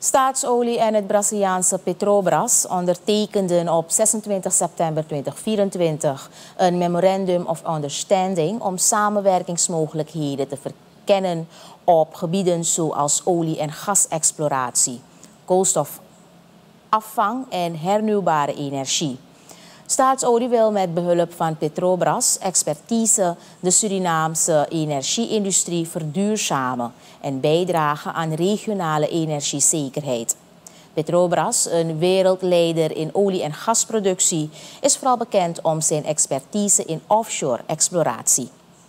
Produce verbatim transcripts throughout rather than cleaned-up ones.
Staatsolie en het Braziliaanse Petrobras ondertekenden op zesentwintig september tweeduizend vierentwintig een Memorandum of Understanding om samenwerkingsmogelijkheden te verkennen op gebieden zoals olie- en gasexploratie, koolstofafvang en hernieuwbare energie. Staatsolie wil met behulp van Petrobras expertise de Surinaamse energie-industrie verduurzamen en bijdragen aan regionale energiezekerheid. Petrobras, een wereldleider in olie- en gasproductie, is vooral bekend om zijn expertise in offshore exploratie.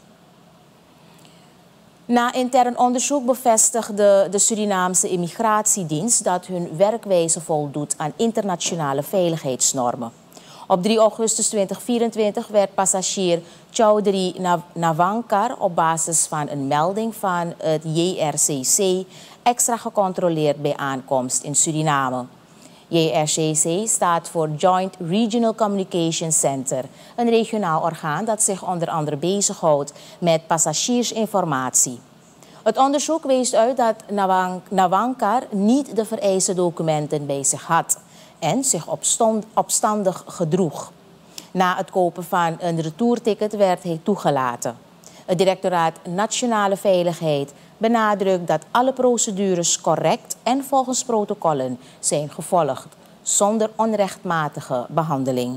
Na intern onderzoek bevestigde de Surinaamse immigratiedienst dat hun werkwijze voldoet aan internationale veiligheidsnormen. Op drie augustus tweeduizend vierentwintig werd passagier Chaudhry Navankar op basis van een melding van het J R C C extra gecontroleerd bij aankomst in Suriname. J R C C staat voor Joint Regional Communication Center, een regionaal orgaan dat zich onder andere bezighoudt met passagiersinformatie. Het onderzoek wees uit dat Navankar niet de vereiste documenten bij zich had en zich opstandig gedroeg. Na het kopen van een retourticket werd hij toegelaten. Het Directoraat Nationale Veiligheid benadrukt dat alle procedures correct en volgens protocollen zijn gevolgd, zonder onrechtmatige behandeling.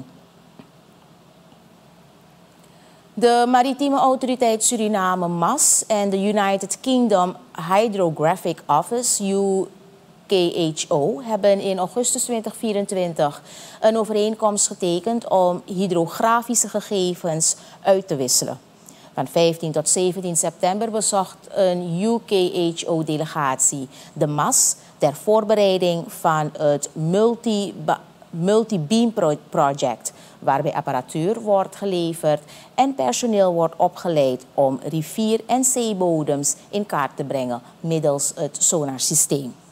De Maritieme Autoriteit Suriname M A S en de United Kingdom Hydrographic Office U K H O hebben in augustus tweeduizend vierentwintig een overeenkomst getekend om hydrografische gegevens uit te wisselen. Van vijftien tot zeventien september bezocht een U K H O-delegatie de M A S ter voorbereiding van het Multi-Beam Project, waarbij apparatuur wordt geleverd en personeel wordt opgeleid om rivier- en zeebodems in kaart te brengen middels het sonarsysteem.